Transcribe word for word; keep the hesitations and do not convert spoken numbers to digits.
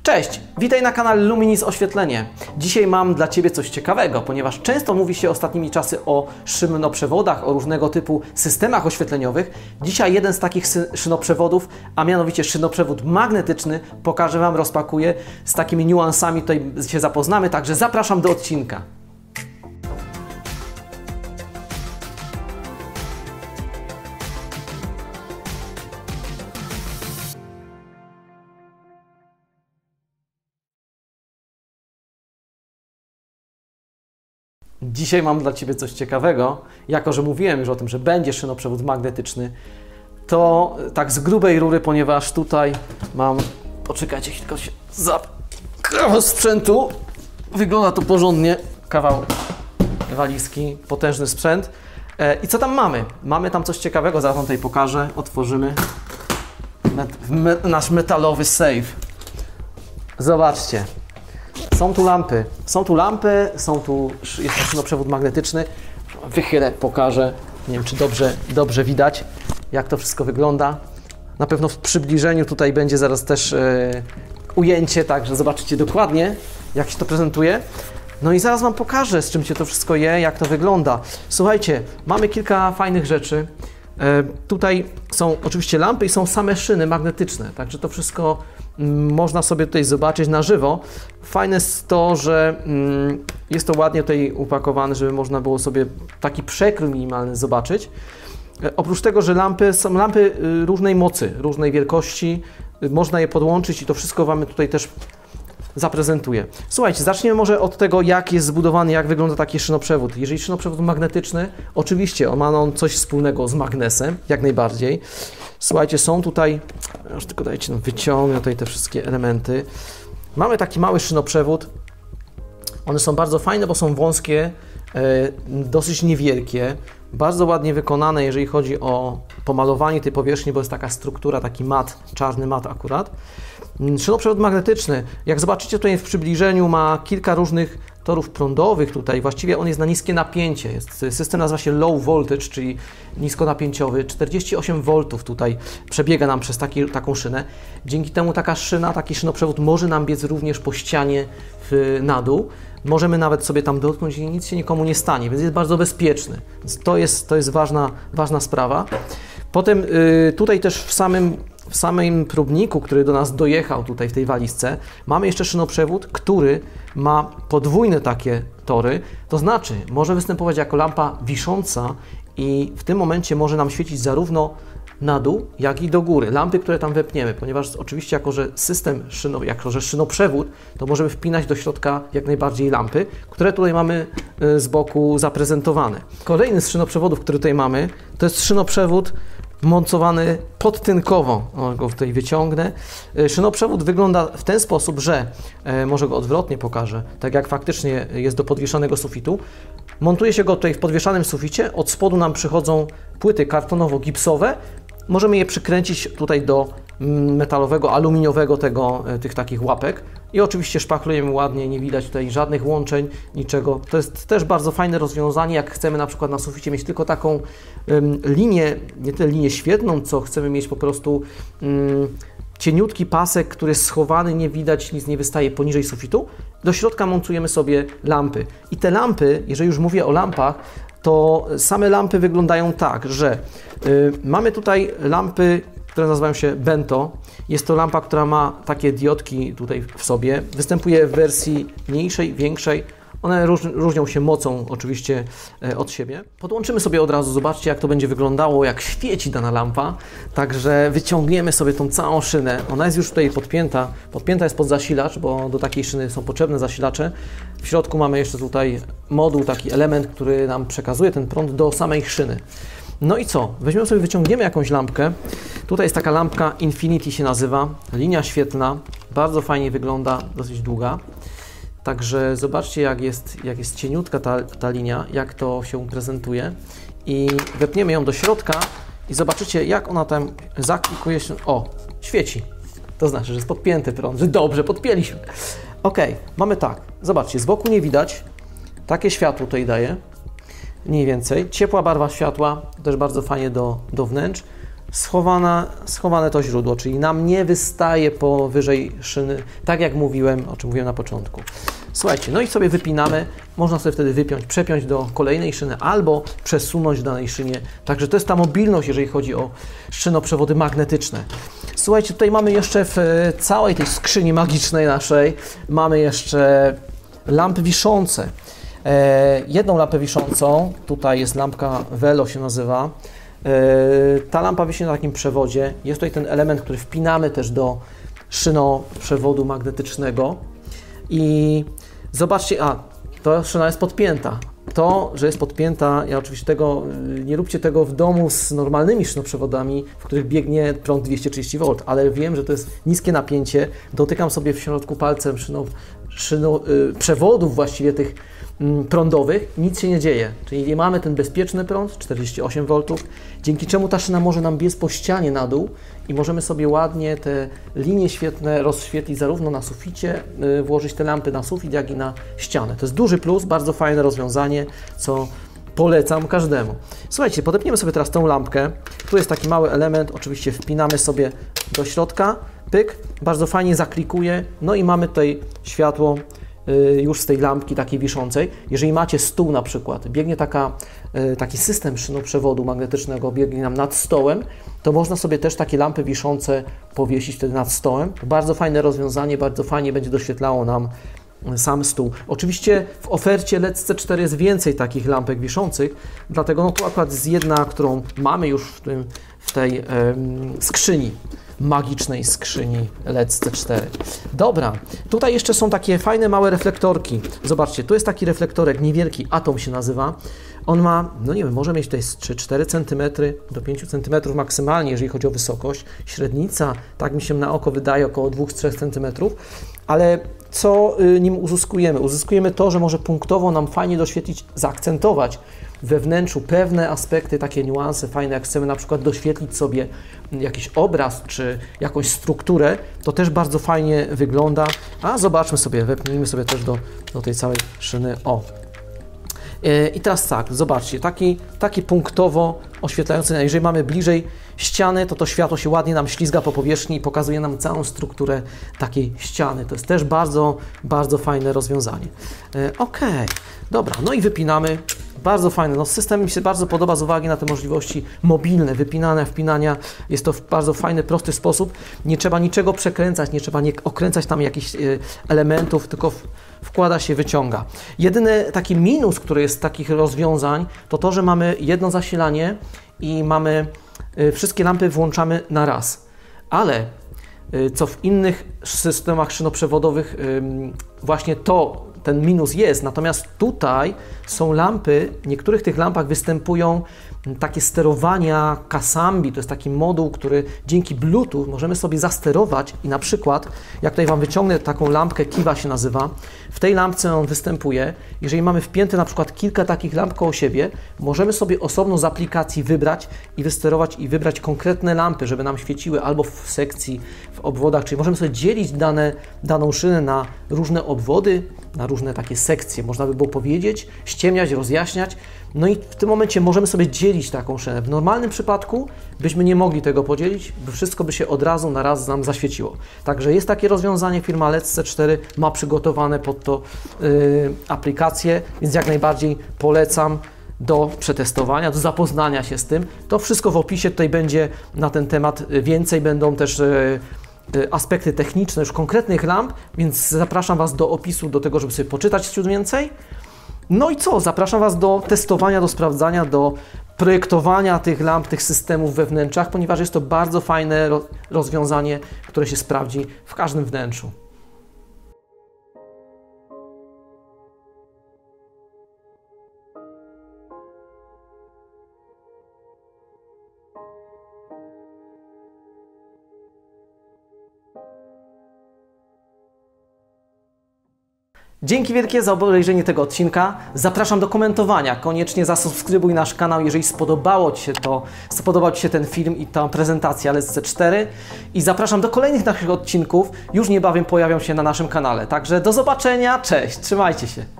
Cześć, witaj na kanale Luminis Oświetlenie. Dzisiaj mam dla Ciebie coś ciekawego, ponieważ często mówi się ostatnimi czasy o szynoprzewodach, o różnego typu systemach oświetleniowych. Dzisiaj jeden z takich szynoprzewodów, a mianowicie szynoprzewód magnetyczny, pokażę Wam, rozpakuję, z takimi niuansami tutaj się zapoznamy, także zapraszam do odcinka. Dzisiaj mam dla Ciebie coś ciekawego. Jako że mówiłem już o tym, że będzie szynoprzewód magnetyczny, to tak z grubej rury, ponieważ tutaj mam... Poczekajcie, tylko się zap... kawał sprzętu. Wygląda to porządnie. Kawał walizki, potężny sprzęt. I co tam mamy? Mamy tam coś ciekawego, zaraz Wam tutaj pokażę. Otworzymy met me nasz metalowy safe. Zobaczcie. Są tu lampy, są tu lampy, są tu, jest to szynoprzewód magnetyczny. Wychylę, pokażę, nie wiem czy dobrze, dobrze widać, jak to wszystko wygląda. Na pewno w przybliżeniu tutaj będzie zaraz też e, ujęcie, także zobaczycie dokładnie, jak się to prezentuje. No i zaraz Wam pokażę, z czym się to wszystko je, jak to wygląda. Słuchajcie, mamy kilka fajnych rzeczy. E, tutaj są oczywiście lampy i są same szyny magnetyczne, także to wszystko mm, można sobie tutaj zobaczyć na żywo. Fajne jest to, że mm, jest to ładnie tutaj upakowane, żeby można było sobie taki przekrój minimalny zobaczyć. E, oprócz tego, że lampy są lampy y, różnej mocy, różnej wielkości, y, można je podłączyć i to wszystko Wam tutaj też zaprezentuję. Słuchajcie, zaczniemy może od tego, jak jest zbudowany, jak wygląda taki szynoprzewód. Jeżeli szynoprzewód magnetyczny, oczywiście ma on coś wspólnego z magnesem, jak najbardziej. Słuchajcie, są tutaj, już tylko dajcie, no, wyciągnę tutaj te wszystkie elementy. Mamy taki mały szynoprzewód. One są bardzo fajne, bo są wąskie, e, dosyć niewielkie, bardzo ładnie wykonane, jeżeli chodzi o pomalowanie tej powierzchni, bo jest taka struktura, taki mat, czarny mat akurat. Szynoprzewód magnetyczny, jak zobaczycie tutaj w przybliżeniu, ma kilka różnych torów prądowych tutaj, właściwie on jest na niskie napięcie, jest, system nazywa się low voltage, czyli niskonapięciowy, czterdzieści osiem woltów tutaj przebiega nam przez taki, taką szynę. Dzięki temu taka szyna, taki szynoprzewód może nam biec również po ścianie w, na dół. Możemy nawet sobie tam dotknąć i nic się nikomu nie stanie, więc jest bardzo bezpieczny. Więc to jest, to jest ważna, ważna sprawa. Potem yy, tutaj też w samym W samym próbniku, który do nas dojechał tutaj w tej walizce, mamy jeszcze szynoprzewód, który ma podwójne takie tory, to znaczy może występować jako lampa wisząca i w tym momencie może nam świecić zarówno na dół, jak i do góry. Lampy, które tam wepniemy, ponieważ oczywiście jako, że system, szyno, jako że szynoprzewód, to możemy wpinać do środka jak najbardziej lampy, które tutaj mamy z boku zaprezentowane. Kolejny z szynoprzewodów, który tutaj mamy, to jest szynoprzewód montowany podtynkowo. O, go tutaj wyciągnę. Szynoprzewód wygląda w ten sposób, że e, może go odwrotnie pokażę, tak jak faktycznie jest do podwieszanego sufitu. Montuje się go tutaj w podwieszanym suficie, od spodu nam przychodzą płyty kartonowo-gipsowe. Możemy je przykręcić tutaj do metalowego, aluminiowego tego, tych takich łapek i oczywiście szpachlujemy ładnie, nie widać tutaj żadnych łączeń, niczego. To jest też bardzo fajne rozwiązanie, jak chcemy na przykład na suficie mieć tylko taką um, linię, nie tyle linię świetną, co chcemy mieć po prostu um, cieniutki pasek, który jest schowany, nie widać, nic nie wystaje poniżej sufitu. Do środka montujemy sobie lampy i te lampy, jeżeli już mówię o lampach, to same lampy wyglądają tak, że y, mamy tutaj lampy, które nazywają się Bento. Jest to lampa, która ma takie diodki tutaj w sobie. Występuje w wersji mniejszej, większej. One róż, różnią się mocą oczywiście e, od siebie. Podłączymy sobie od razu, zobaczcie jak to będzie wyglądało, jak świeci dana lampa. Także wyciągniemy sobie tą całą szynę. Ona jest już tutaj podpięta. Podpięta jest pod zasilacz, bo do takiej szyny są potrzebne zasilacze. W środku mamy jeszcze tutaj moduł, taki element, który nam przekazuje ten prąd do samej szyny. No i co? Weźmiemy sobie, wyciągniemy jakąś lampkę. Tutaj jest taka lampka Infinity się nazywa. Linia świetlna. Bardzo fajnie wygląda, dosyć długa. Także zobaczcie jak jest, jak jest cieniutka ta, ta linia, jak to się prezentuje. I wepniemy ją do środka i zobaczycie jak ona tam zaklikuje się. O, świeci. To znaczy, że jest podpięty prąd, że dobrze podpięliśmy. Ok, mamy tak. Zobaczcie, z boku nie widać. Takie światło tutaj daje. Mniej więcej. Ciepła barwa światła, też bardzo fajnie do, do wnętrz. schowana, schowane to źródło, czyli nam nie wystaje powyżej szyny, tak jak mówiłem, o czym mówiłem na początku. Słuchajcie, no i sobie wypinamy, można sobie wtedy wypiąć, przepiąć do kolejnej szyny albo przesunąć w danej szynie. Także to jest ta mobilność, jeżeli chodzi o szynoprzewody magnetyczne. Słuchajcie, tutaj mamy jeszcze w całej tej skrzyni magicznej naszej, mamy jeszcze lampy wiszące. E, jedną lampę wiszącą, tutaj jest lampka Velo się nazywa. E, ta lampa wisi na takim przewodzie. Jest tutaj ten element, który wpinamy też do szynoprzewodu magnetycznego. I zobaczcie, a to szyna jest podpięta. To, że jest podpięta, ja oczywiście tego, nie róbcie tego w domu z normalnymi szynoprzewodami, w których biegnie prąd dwieście trzydzieści wolt, ale wiem, że to jest niskie napięcie. Dotykam sobie w środku palcem szyno, szyno, yy, przewodów właściwie tych yy, prądowych, nic się nie dzieje. Czyli mamy ten bezpieczny prąd, czterdzieści osiem woltów, dzięki czemu ta szyna może nam biec po ścianie na dół i możemy sobie ładnie te linie świetlne rozświetlić zarówno na suficie, yy, włożyć te lampy na sufit, jak i na ścianę. To jest duży plus, bardzo fajne rozwiązanie, co polecam każdemu. Słuchajcie, podepniemy sobie teraz tą lampkę. Tu jest taki mały element, oczywiście wpinamy sobie do środka, pyk, bardzo fajnie zaklikuje, no i mamy tutaj światło y, już z tej lampki takiej wiszącej. Jeżeli macie stół na przykład, biegnie taka, y, taki system szynoprzewodu magnetycznego, biegnie nam nad stołem, to można sobie też takie lampy wiszące powiesić wtedy nad stołem. Bardzo fajne rozwiązanie, bardzo fajnie będzie doświetlało nam sam stół. Oczywiście w ofercie L E D C cztery jest więcej takich lampek wiszących, dlatego no tu akurat jest jedna, którą mamy już w, tym, w tej em, skrzyni, magicznej skrzyni L E D C cztery. Dobra, tutaj jeszcze są takie fajne małe reflektorki. Zobaczcie, tu jest taki reflektorek, niewielki, Atom się nazywa. On ma, no nie wiem, może mieć tutaj trzy cztery centymetry do pięć centymetrów maksymalnie, jeżeli chodzi o wysokość. Średnica, tak mi się na oko wydaje, około dwa do trzech centymetrów. Ale co nim uzyskujemy? Uzyskujemy to, że może punktowo nam fajnie doświetlić, zaakcentować we wnętrzu pewne aspekty, takie niuanse fajne, jak chcemy na przykład doświetlić sobie jakiś obraz czy jakąś strukturę, to też bardzo fajnie wygląda. A zobaczmy sobie, wepnijmy sobie też do, do tej całej szyny. O! I teraz tak, zobaczcie, taki, taki punktowo oświetlający, jeżeli mamy bliżej ściany, to to światło się ładnie nam ślizga po powierzchni i pokazuje nam całą strukturę takiej ściany. To jest też bardzo, bardzo fajne rozwiązanie. Ok, dobra, no i wypinamy. Bardzo fajne. No, system mi się bardzo podoba z uwagi na te możliwości mobilne, wypinania, wpinania. Jest to w bardzo fajny, prosty sposób. Nie trzeba niczego przekręcać, nie trzeba nie okręcać tam jakichś y, elementów, tylko w, wkłada się, wyciąga. Jedyny taki minus, który jest z takich rozwiązań, to to, że mamy jedno zasilanie i mamy y, wszystkie lampy włączamy na raz. Ale y, co w innych systemach szynoprzewodowych y, właśnie to ten minus jest, natomiast tutaj są lampy, w niektórych tych lampach występują takie sterowania Kasambi, to jest taki moduł, który dzięki Bluetooth możemy sobie zasterować i na przykład, jak tutaj Wam wyciągnę taką lampkę, Kiva się nazywa, w tej lampce on występuje, jeżeli mamy wpięte na przykład kilka takich lamp koło siebie, możemy sobie osobno z aplikacji wybrać i wysterować i wybrać konkretne lampy, żeby nam świeciły albo w sekcji, w obwodach, czyli możemy sobie dzielić dane, daną szynę na różne obwody, na różne takie sekcje, można by było powiedzieć, ściemniać, rozjaśniać. No i w tym momencie możemy sobie dzielić taką szynę. W normalnym przypadku byśmy nie mogli tego podzielić, bo wszystko by się od razu na raz nam zaświeciło. Także jest takie rozwiązanie, firma L E D C cztery ma przygotowane pod to yy, aplikacje, więc jak najbardziej polecam do przetestowania, do zapoznania się z tym. To wszystko w opisie tutaj będzie na ten temat więcej, będą też yy, aspekty techniczne już konkretnych lamp, więc zapraszam Was do opisu, do tego, żeby sobie poczytać ciut więcej. No i co? Zapraszam Was do testowania, do sprawdzania, do projektowania tych lamp, tych systemów we wnętrzach, ponieważ jest to bardzo fajne rozwiązanie, które się sprawdzi w każdym wnętrzu. Dzięki wielkie za obejrzenie tego odcinka. Zapraszam do komentowania. Koniecznie zasubskrybuj nasz kanał, jeżeli spodobało Ci się to, spodobał Ci się ten film i ta prezentacja L E D C cztery. I zapraszam do kolejnych naszych odcinków. Już niebawem pojawią się na naszym kanale. Także do zobaczenia. Cześć. Trzymajcie się.